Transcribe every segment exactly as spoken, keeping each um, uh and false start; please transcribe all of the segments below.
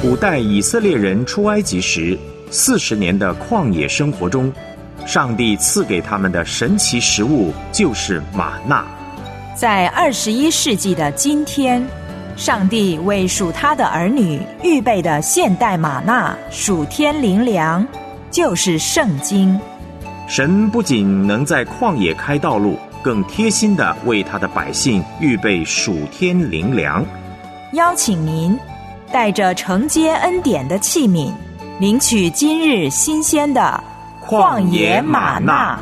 古代以色列人出埃及时，四十年的旷野生活中，上帝赐给他们的神奇食物就是玛纳。 在二十一世纪的今天，上帝为属他的儿女预备的现代玛纳属天灵粮，就是圣经。 神不仅能在旷野开道路，更贴心地为他的百姓预备属天灵粮。 邀请您带着承接恩典的器皿，领取今日新鲜的旷野玛纳。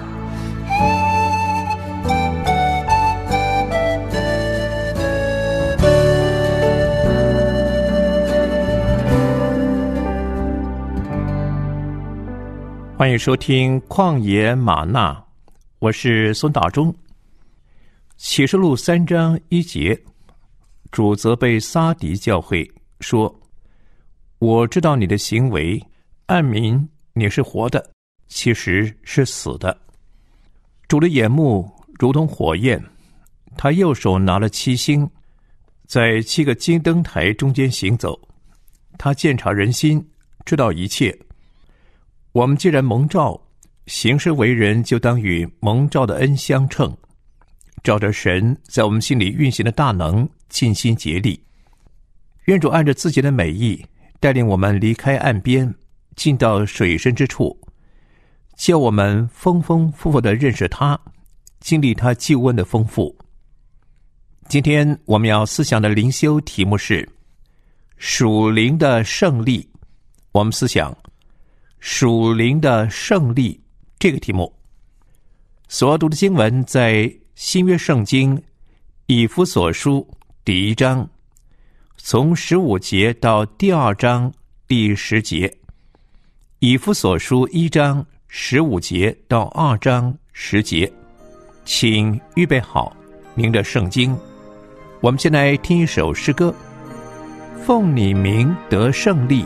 欢迎收听旷野玛纳，我是孙大中。启示录三章一节，主责备撒狄教会说，我知道你的行为，暗明你是活的，其实是死的。主的眼目如同火焰，他右手拿了七星，在七个金灯台中间行走。他鉴察人心，知道一切。我们既然蒙召，行事为人就当与蒙召的恩相称，照着神在我们心里运行的大能，尽心竭力。愿主按着自己的美意，带领我们离开岸边，进到水深之处，叫我们丰丰富富地认识他，经历他救恩的丰富。今天我们要思想的灵修题目是属灵的胜利。我们思想属灵的胜利这个题目。所要读的经文在新约圣经以弗所书第一章，从十五节到第二章第十节。以弗所书一章十五节到二章十节，请预备好您的圣经。我们先来听一首诗歌，奉你名得胜利。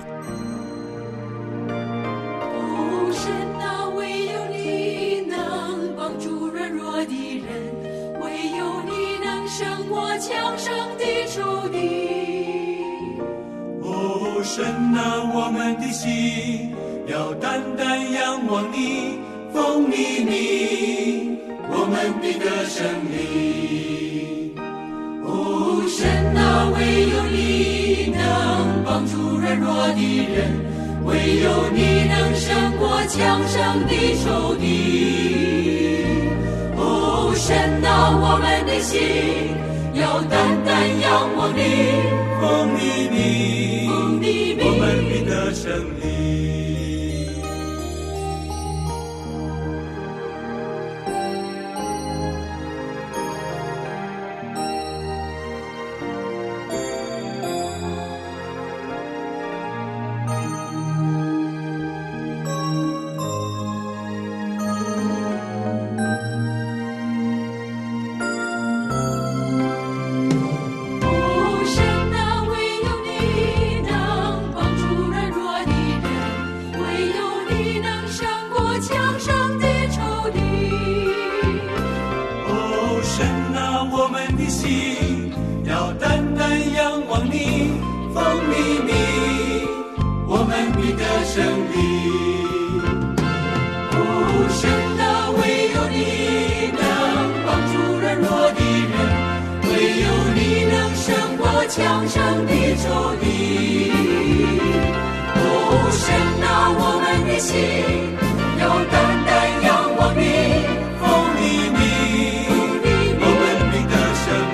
神啊，我们的心要单单仰望你，奉你名，我们必得胜利。哦，神啊，唯有你能帮助软弱的人，唯有你能胜过强盛的仇敌。哦，神啊，我们的心要单单仰望你，奉你名，我们必得胜利。强盛的仇敌，哦，神啊，我们的心要单单仰望你，奉你名，我们必得胜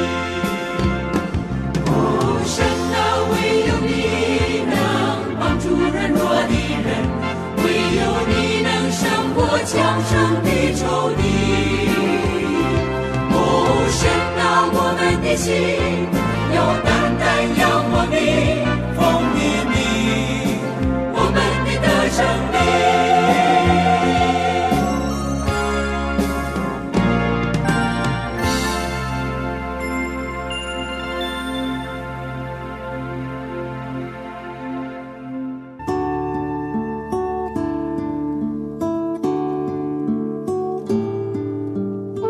利。哦，神啊，唯有你能帮助软弱的人，唯有你能胜过强盛的仇敌。哦，神啊，我们的心要单单仰望你，奉你名，我们必得胜利。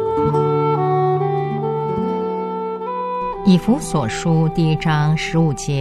以弗所书第一章十五节，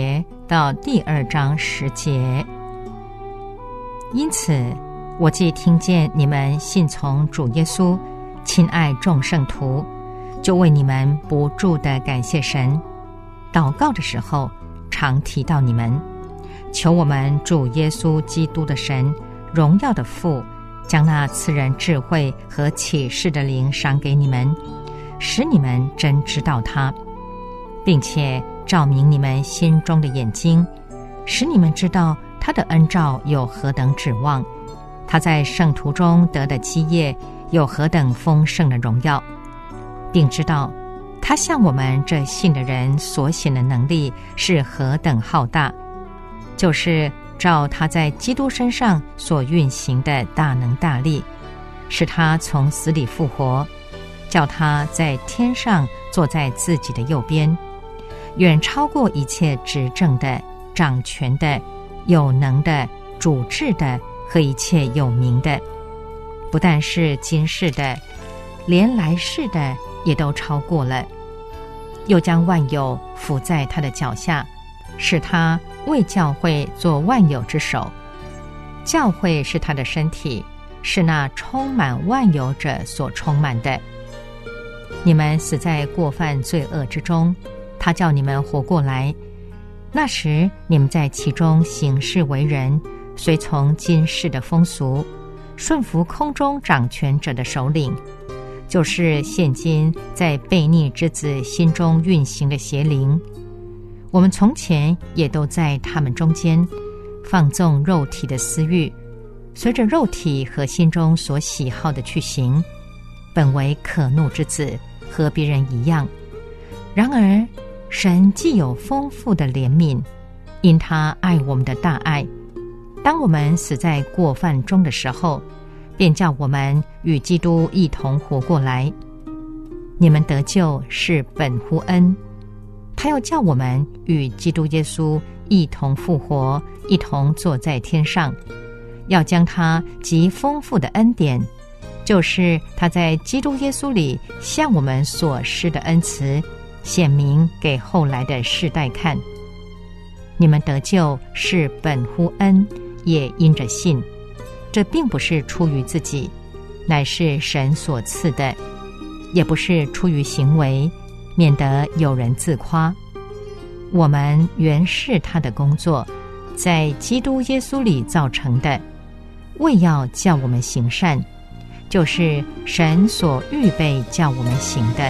到第二章十节。因此，我既听见你们信从主耶稣，亲爱众圣徒，就为你们不住地感谢神。祷告的时候，常提到你们，求我们主耶稣基督的神，荣耀的父，将那赐人智慧和启示的灵赏给你们，使你们真知道他，并且照明你们心中的眼睛，使你们知道他的恩召有何等指望，他在圣徒中得的基业有何等丰盛的荣耀，并知道他向我们这信的人所显的能力是何等浩大，就是照他在基督身上所运行的大能大力，使他从死里复活，叫他在天上坐在自己的右边，远超过一切执政的、掌权的、有能的、主治的和一切有名的，不但是今世的，连来世的也都超过了。又将万有伏在他的脚下，使他为教会做万有之首。教会是他的身体，是那充满万有者所充满的。你们死在过犯罪恶之中，他叫你们活过来。那时你们在其中行事为人，随从今世的风俗，顺服空中掌权者的首领，就是现今在悖逆之子心中运行的邪灵。我们从前也都在他们中间，放纵肉体的私欲，随着肉体和心中所喜好的去行，本为可怒之子，和别人一样。然而神既有丰富的怜悯，因他爱我们的大爱，当我们死在过犯中的时候，便叫我们与基督一同活过来。你们得救是本乎恩，他要叫我们与基督耶稣一同复活，一同坐在天上，要将他极丰富的恩典，就是他在基督耶稣里向我们所施的恩慈，显明给后来的世代看。你们得救是本乎恩，也因着信。这并不是出于自己，乃是神所赐的，也不是出于行为，免得有人自夸。我们原是他的工作，在基督耶稣里造成的，为要叫我们行善，就是神所预备叫我们行的。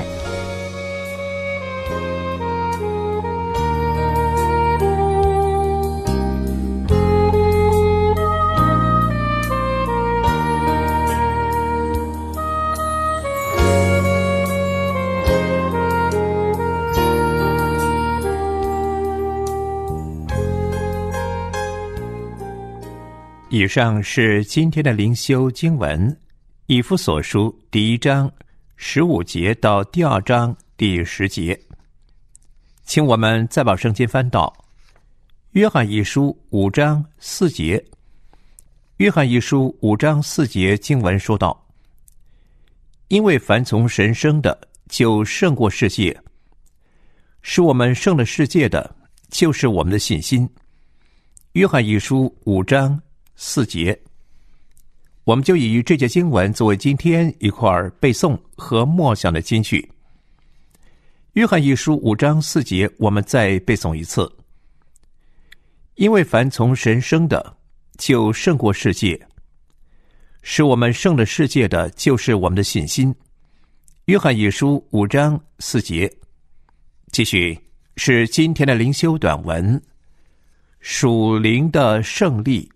以上是今天的灵修经文，以弗所书第一章十五节到第二章第十节。请我们再把圣经翻到约翰一书五章四节。约翰一书五章四节经文说道：因为凡从神生的，就胜过世界；使我们胜了世界的，就是我们的信心。约翰一书五章四节，我们就以这节经文作为今天一块背诵和默想的金句。约翰一书五章四节，我们再背诵一次：因为凡从神生的，就胜过世界；使我们胜了世界的，就是我们的信心。约翰一书五章四节。继续是今天的灵修短文，属灵的胜利。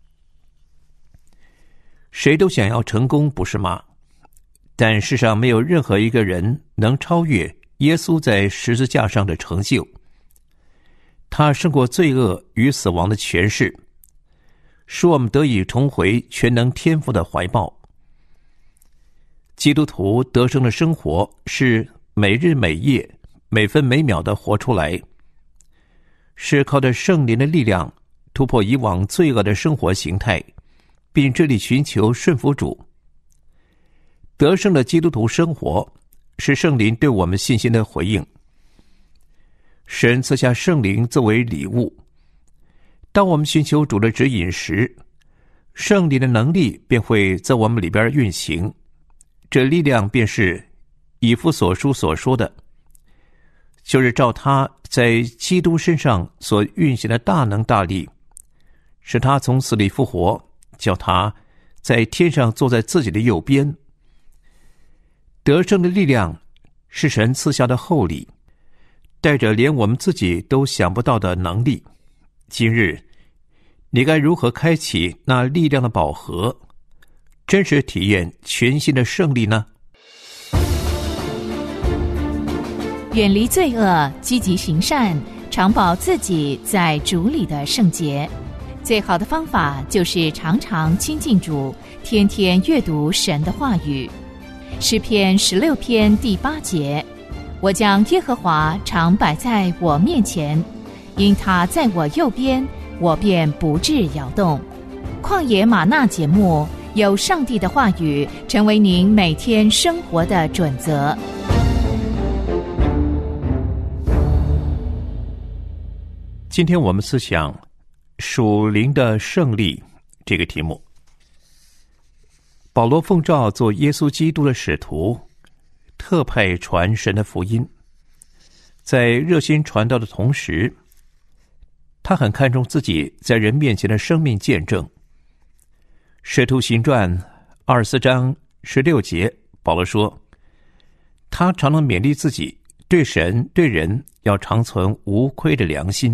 谁都想要成功，不是吗？但世上没有任何一个人能超越耶稣在十字架上的成就。他胜过罪恶与死亡的权势，使我们得以重回全能天父的怀抱。基督徒得胜的生活是每日每夜每分每秒的活出来，是靠着圣灵的力量突破以往罪恶的生活形态，并致力寻求顺服主。得胜的基督徒生活是圣灵对我们信心的回应。神赐下圣灵作为礼物， 当我们寻求主的指引时，圣灵的能力便会在我们里边运行，这力量便是以弗所书所说的，就是照他在基督身上所运行的大能大力，使他从死里复活，叫他在天上坐在自己的右边。得胜的力量是神赐下的厚礼，带着连我们自己都想不到的能力。今日你该如何开启那力量的宝盒，真实体验全新的胜利呢？ 远离罪恶，积极行善，常保自己在主里的圣洁。最好的方法就是常常亲近主，天天阅读神的话语。诗篇十六篇第八节，我将耶和华常摆在我面前，因他在我右边，我便不致摇动。旷野吗哪节目，有上帝的话语成为您每天生活的准则。 今天我们思想属灵的胜利这个题目。保罗奉召做耶稣基督的使徒，特派传神的福音。在热心传道的同时，他很看重自己在人面前的生命见证。使徒行传二十四章十六节，保罗说，他常常勉励自己，对神对人要常存无亏的良心。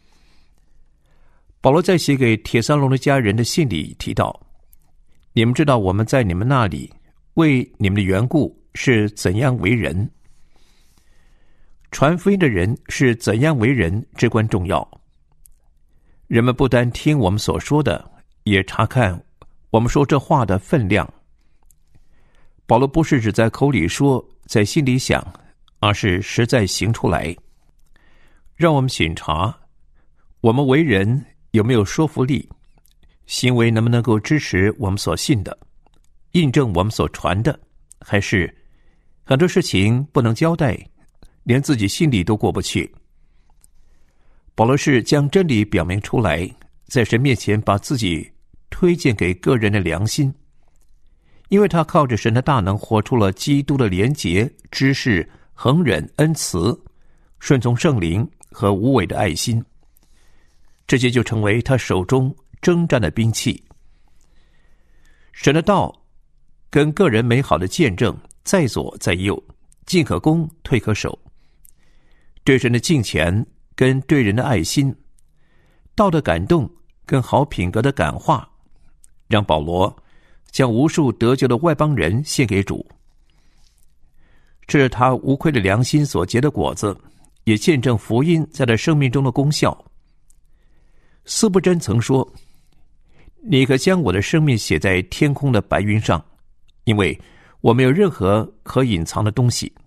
保罗在写给帖撒罗尼迦人的信里提到，你们知道我们在你们那里为你们的缘故是怎样为人。传福音的人是怎样为人至关重要。人们不单听我们所说的，也查看我们说这话的分量。保罗不是只在口里说，在心里想，而是实在行出来。让我们审查我们为人有没有说服力，行为能不能够支持我们所信的，印证我们所传的，还是很多事情不能交代，连自己心里都过不去。保罗是将真理表明出来，在神面前把自己推荐给个人的良心，因为他靠着神的大能活出了基督的廉洁、知识、恒忍、恩慈、顺从圣灵和无伪的爱心，这些就成为他手中征战的兵器。神的道跟个人美好的见证，在左在右，进可攻退可守。对神的敬虔跟对人的爱心，道的感动跟好品格的感化，让保罗将无数得救的外邦人献给主。这是他无愧的良心所结的果子，也见证福音在他生命中的功效。司布真曾说，你可将我的生命写在天空的白云上，因为我没有任何可隐藏的东西。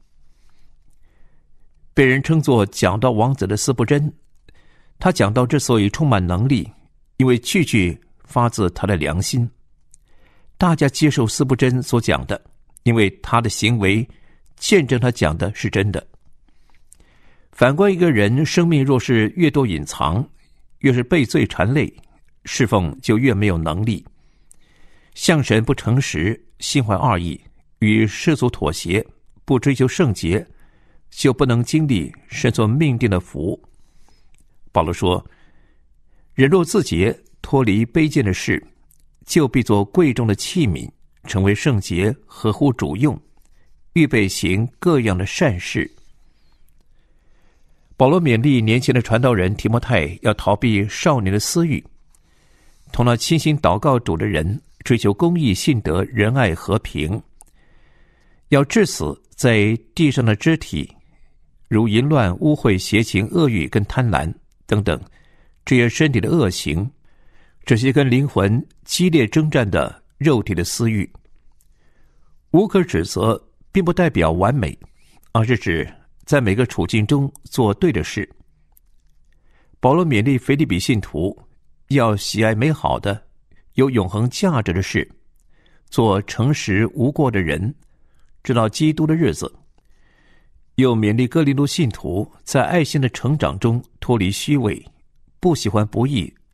被人称作讲道王子的司布真，他讲道之所以充满能力，因为句句发自他的良心。大家接受司布真所讲的，因为他的行为见证他讲的是真的。反观一个人生命若是越多隐藏，越是被罪缠累，侍奉就越没有能力。向神不诚实，心怀二意，与世俗妥协，不追求圣洁，就不能经历神所命定的福。保罗说，人若自洁，脱离卑贱的事，就必作贵重的器皿，成为圣洁，合乎主用，预备行各样的善事。保罗勉励年轻的传道人提摩太要逃避少年的私欲，同那倾心祷告主的人追求公义、信德、仁爱、和平，要治死在地上的肢体，如淫乱、污秽、邪情、恶欲跟贪婪等等这些身体的恶行，这些跟灵魂激烈征战的肉体的私欲。无可指责并不代表完美，而是指在每个处境中做对的事。保罗勉励腓立比信徒要喜爱美好的、有永恒价值的事，做诚实无过的人，直到基督的日子。又勉励哥林多信徒在爱心的成长中脱离虚伪，不喜欢不义，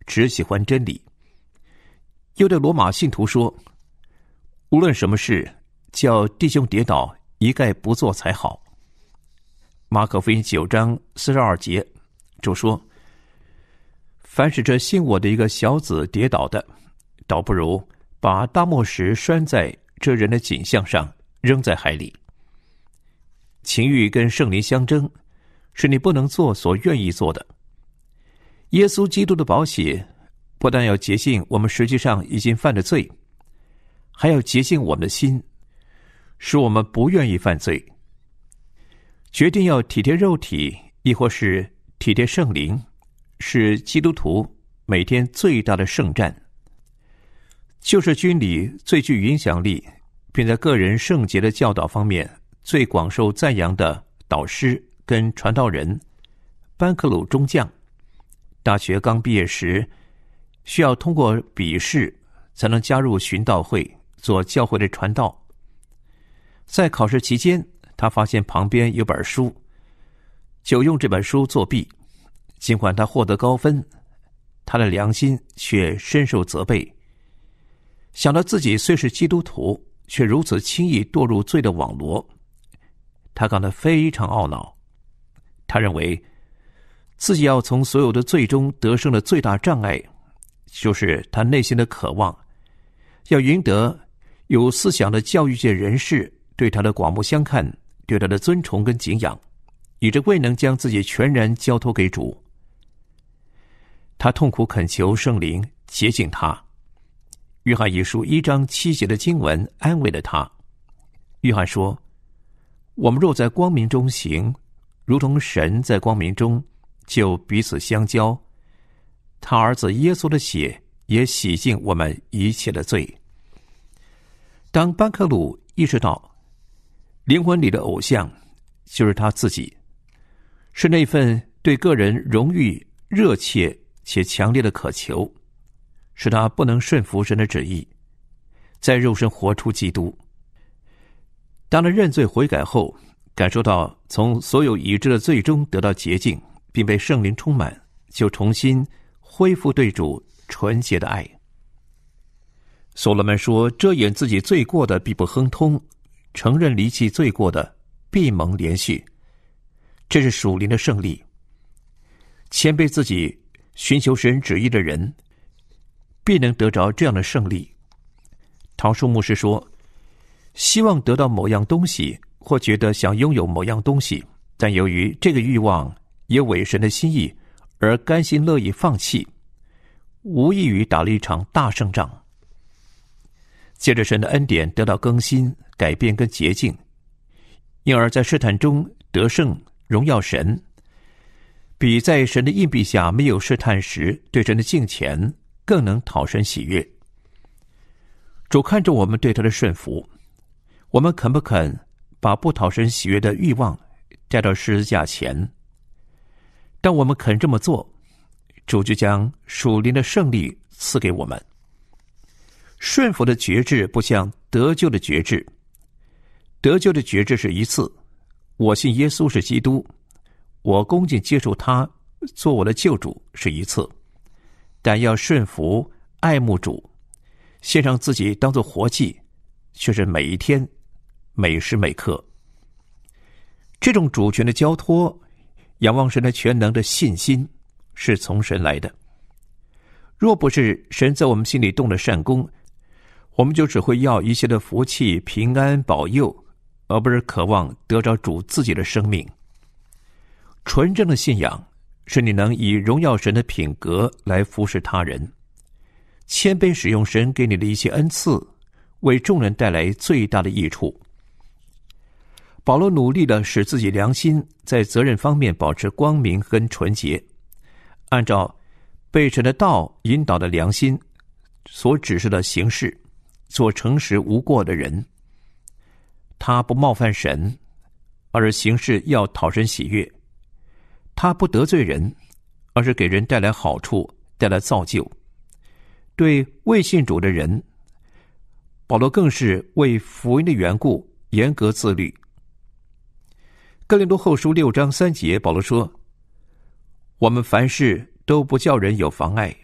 只喜欢真理。又对罗马信徒说，无论什么事，叫弟兄跌倒，一概不做才好。马可福音九章四十二节就说，凡使这信我的一个小子跌倒的，倒不如把大磨石拴在这人的颈项上，扔在海里。情欲跟圣灵相争，是你不能做所愿意做的。耶稣基督的宝血不但要洁净我们实际上已经犯的罪，还要洁净我们的心，使我们不愿意犯罪。决定要体贴肉体，亦或是体贴圣灵，是基督徒每天最大的圣战。就是军里最具影响力，并在个人圣洁的教导方面最广受赞扬的导师跟传道人班克鲁中将，大学刚毕业时需要通过笔试才能加入寻道会做教会的传道。在考试期间，他发现旁边有本书，就用这本书作弊。尽管他获得高分，他的良心却深受责备。想到自己虽是基督徒，却如此轻易堕入罪的网罗，他感到非常懊恼。他认为自己要从所有的罪中得胜的最大障碍，就是他内心的渴望，要赢得有思想的教育界人士对他的刮目相看，对他的尊崇跟敬仰，以致未能将自己全然交托给主。他痛苦恳求圣灵洁净他。约翰一书一章七节的经文安慰了他。约翰说，我们若在光明中行，如同神在光明中，就彼此相交。他儿子耶稣的血也洗净我们一切的罪。当班克鲁意识到灵魂里的偶像就是他自己，是那份对个人荣誉热切且强烈的渴求，使他不能顺服神的旨意，在肉身活出基督。当他认罪悔改后，感受到从所有已知的罪中得到洁净，并被圣灵充满，就重新恢复对主纯洁的爱。所罗门说，遮掩自己罪过的必不亨通，承认离弃罪过的必蒙连续。这是属灵的胜利。谦卑自己寻求神旨意的人必能得着这样的胜利。陶树牧师说，希望得到某样东西，或觉得想拥有某样东西，但由于这个欲望也违神的心意，而甘心乐意放弃，无异于打了一场大胜仗。借着神的恩典得到更新、改变跟洁净，因而在试探中得胜，荣耀神，比在神的荫庇下没有试探时对神的敬虔更能讨神喜悦。主看重我们对他的顺服，我们肯不肯把不讨神喜悦的欲望带到十字架前？当我们肯这么做，主就将属灵的胜利赐给我们。顺服的觉志不像得救的觉志，得救的觉志是一次，我信耶稣是基督，我恭敬接受他做我的救主是一次，但要顺服爱慕主，献上自己当作活祭，却是每一天每时每刻。这种主权的交托，仰望神的全能的信心，是从神来的。若不是神在我们心里动了善功，我们就只会要一些的福气、平安、保佑，而不是渴望得着主自己的生命。纯正的信仰是你能以荣耀神的品格来服侍他人，谦卑使用神给你的一切恩赐，为众人带来最大的益处。保罗努力地使自己良心在责任方面保持光明跟纯洁，按照被神的道引导的良心所指示的行事，做诚实无过的人。他不冒犯神，而是行事要讨神喜悦。他不得罪人，而是给人带来好处，带来造就。对未信主的人，保罗更是为福音的缘故严格自律。哥林多后书六章三节，保罗说，我们凡事都不叫人有妨碍，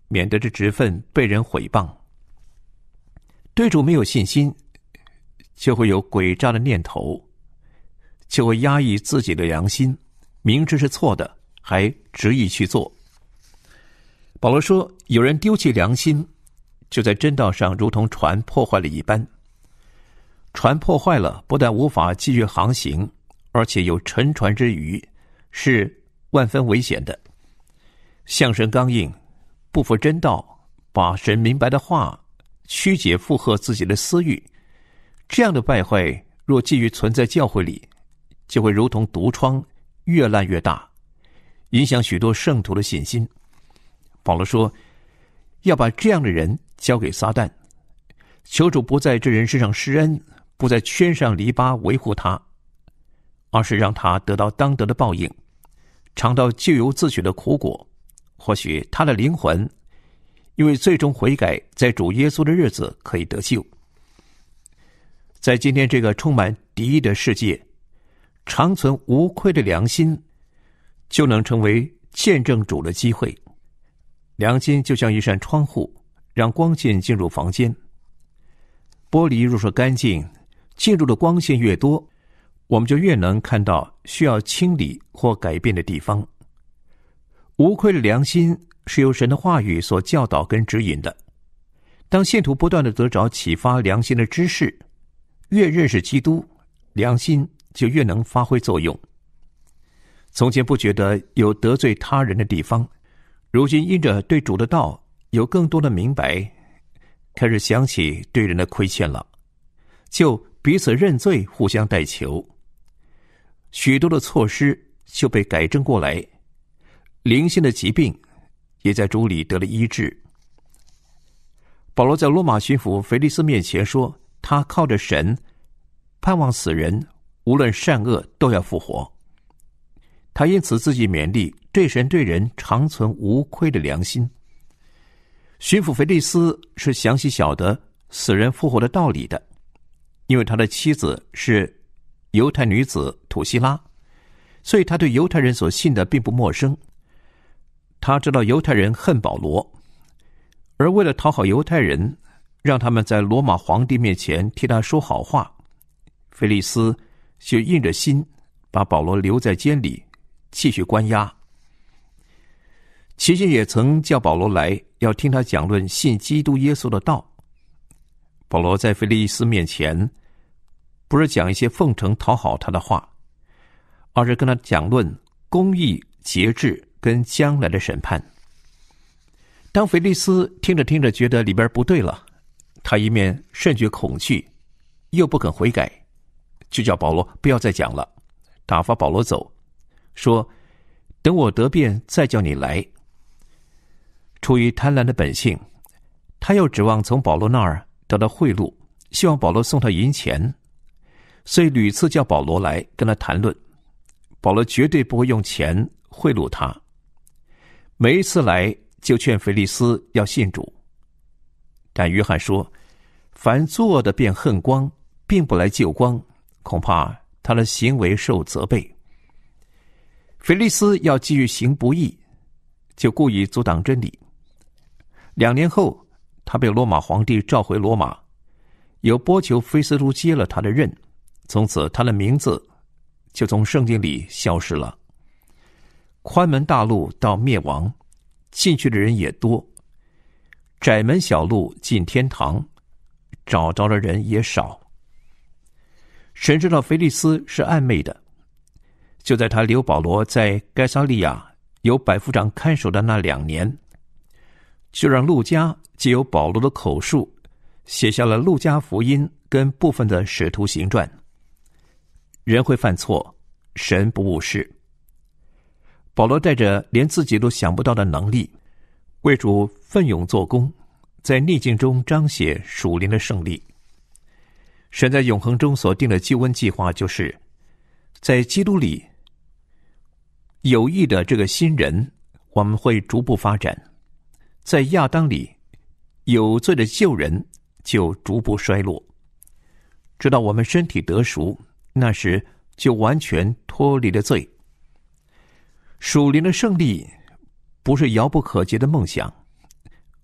免得这职分被人毁谤。对主没有信心，就会有诡诈的念头，就会压抑自己的良心，明知是错的，还执意去做。保罗说，有人丢弃良心，就在真道上如同船破坏了一般。船破坏了，不但无法继续航行，而且有沉船之虞，是万分危险的。向神刚硬，不服真道，把神明白的话曲解附和自己的私欲，这样的败坏若继续存在教会里，就会如同毒疮，越烂越大，影响许多圣徒的信心。保罗说，要把这样的人交给撒旦，求主不在这人身上施恩，不再圈上篱笆维护他，而是让他得到当得的报应，尝到咎由自取的苦果。或许他的灵魂因为最终悔改，在主耶稣的日子可以得救。在今天这个充满敌意的世界，长存无愧的良心就能成为见证主的机会。良心就像一扇窗户，让光线进入房间。玻璃若是干净，进入的光线越多，我们就越能看到需要清理或改变的地方。无愧的良心是由神的话语所教导跟指引的。当信徒不断地得着启发良心的知识，越认识基督，良心就越能发挥作用。从前不觉得有得罪他人的地方，如今因着对主的道有更多的明白，开始想起对人的亏欠了，就彼此认罪，互相代求，许多的错失就被改正过来，灵性的疾病也在主里得了医治。保罗在罗马巡抚腓利斯面前说，他靠着神盼望死人无论善恶都要复活。他因此自己勉励对神对人长存无愧的良心。巡抚腓利斯是详细晓得死人复活的道理的，因为他的妻子是犹太女子土希拉，所以他对犹太人所信的并不陌生。他知道犹太人恨保罗，而为了讨好犹太人，让他们在罗马皇帝面前替他说好话，腓利斯就硬着心把保罗留在监里，继续关押。期间也曾叫保罗来，要听他讲论信基督耶稣的道。保罗在腓利斯面前不是讲一些奉承讨好他的话，而是跟他讲论公义、节制跟将来的审判。当腓利斯听着听着觉得里边不对了，他一面甚觉恐惧，又不肯悔改，就叫保罗不要再讲了，打发保罗走，说等我得便再叫你来。出于贪婪的本性，他又指望从保罗那儿得到贿赂，希望保罗送他银钱，所以屡次叫保罗来跟他谈论。保罗绝对不会用钱贿赂他，每一次来就劝腓利斯要信主。但约翰说，凡作恶的便恨光，并不来救光，恐怕他的行为受责备。腓利斯要继续行不义，就故意阻挡真理。两年后，他被罗马皇帝召回罗马，由波求菲斯都接了他的任，从此他的名字就从圣经里消失了。宽门大路到灭亡，进去的人也多；窄门小路进天堂，找着的人也少。神知道腓利斯是暗昧的，就在他留保罗在该撒利亚有百夫长看守的那两年，就让路加藉由保罗的口述写下了路加福音跟部分的使徒行传。人会犯错，神不误事。保罗带着连自己都想不到的能力，为主奋勇做工，在逆境中彰显属灵的胜利。神在永恒中所定的救恩计划，就是在基督里有益的这个新人，我们会逐步发展；在亚当里有罪的旧人就逐步衰落，直到我们身体得赎，那时就完全脱离了罪。属灵的胜利不是遥不可及的梦想，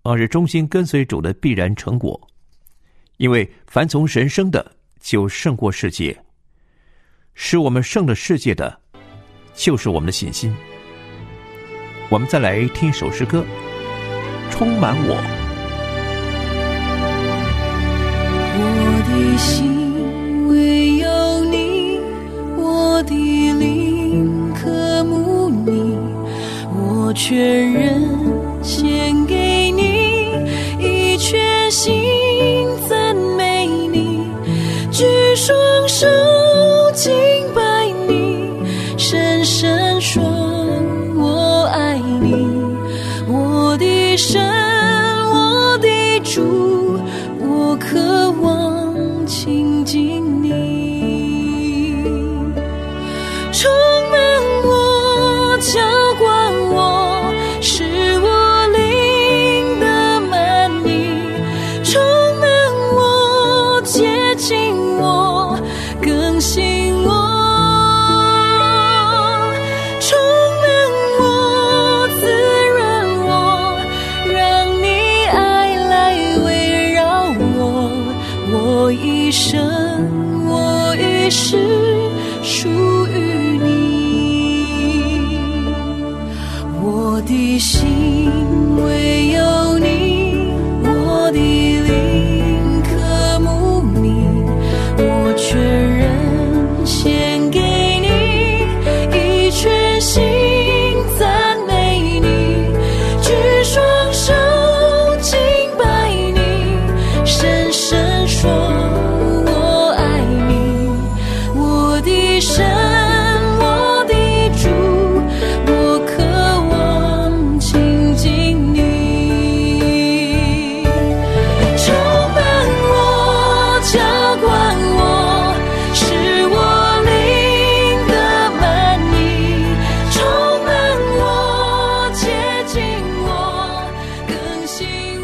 而是忠心跟随主的必然成果。因为凡从神生的，就胜过世界；使我们胜了世界的，就是我们的信心。我们再来听一首诗歌，充满我。 我的心唯有你，我的灵渴慕你，我全人献给你，一全心赞美你，举双手敬拜你，深深说我爱你，我的神，我的主，我渴望亲近你，充满我，浇灌我，使我灵的满溢，充满我，接近我，更新我，充满我，滋润我，让你爱来围绕我，我一生，我一世属于你，我的心唯有你，我的灵渴慕你，我全人献给你，一全心赞美你，举双手敬拜你，深深说我爱你，我的神，我的主，我渴望亲近你，充满我，浇灌我，使我灵的满溢，充满我，接近我，更新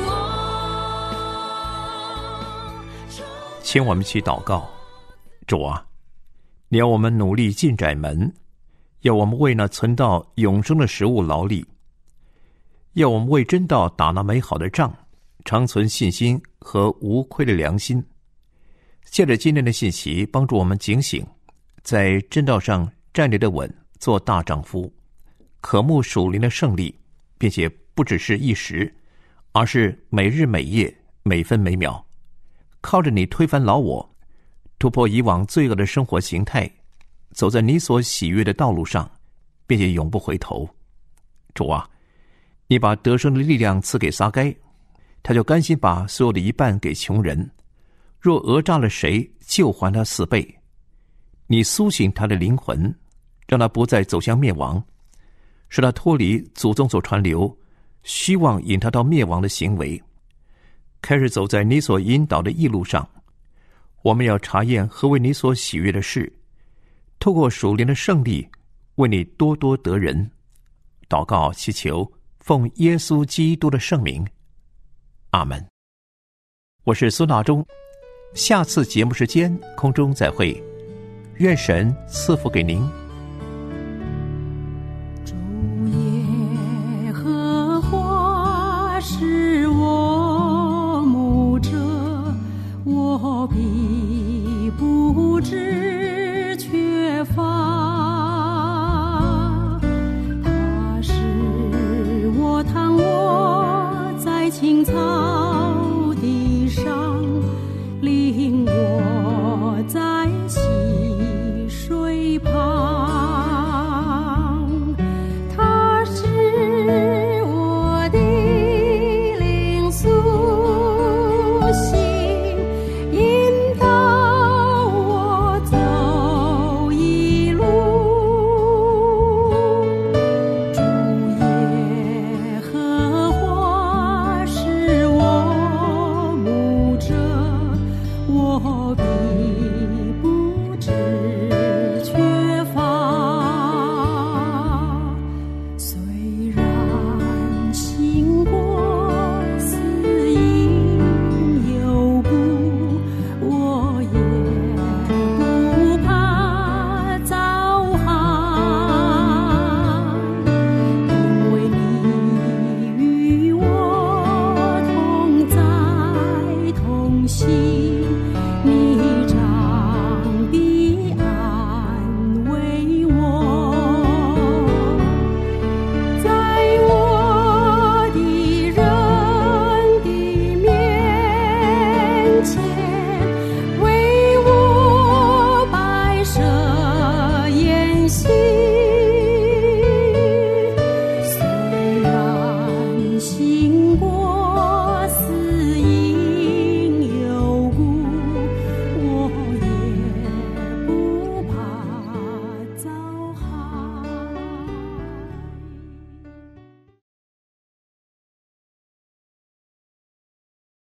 我， 请我们一起祷告。主啊，你要我们努力进窄门，要我们为那存到永生的食物劳力，要我们为真道打那美好的仗，常存信心和无愧的良心。借着今天的信息，帮助我们警醒，在真道上站立的稳，做大丈夫，渴慕属灵的胜利，并且不只是一时，而是每日每夜，每分每秒，靠着你推翻老我，突破以往罪恶的生活形态，走在你所喜悦的道路上，并且永不回头。主啊，你把得胜的力量赐给撒该，他就甘心把所有的一半给穷人，若讹诈了谁，就还他四倍。你苏醒他的灵魂，让他不再走向灭亡，使他脱离祖宗所传流希望引他到灭亡的行为，开始走在你所引导的义路上。我们要查验何为你所喜悦的事，透过属灵的胜利，为你多多得人。祷告祈求，奉耶稣基督的圣名，阿门。我是苏大忠，下次节目时间空中再会，愿神赐福给您。 主耶和华是我牧者，我必不知